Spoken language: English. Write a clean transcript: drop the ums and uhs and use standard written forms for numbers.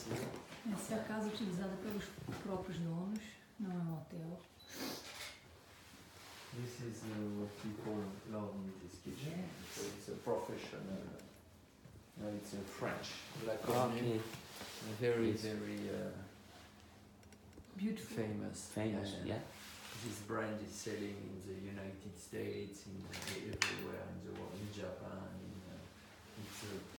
sim. Essa é a casa utilizada pelos próprios donos, não é um hotel. This is what people learn in this kitchen. Yes. So it's a professional. No, it's a French. La Okay. Very, Yes. very Beautiful. famous. Famous, yeah. This brand is selling in the United States, everywhere in the world, in Japan. It's a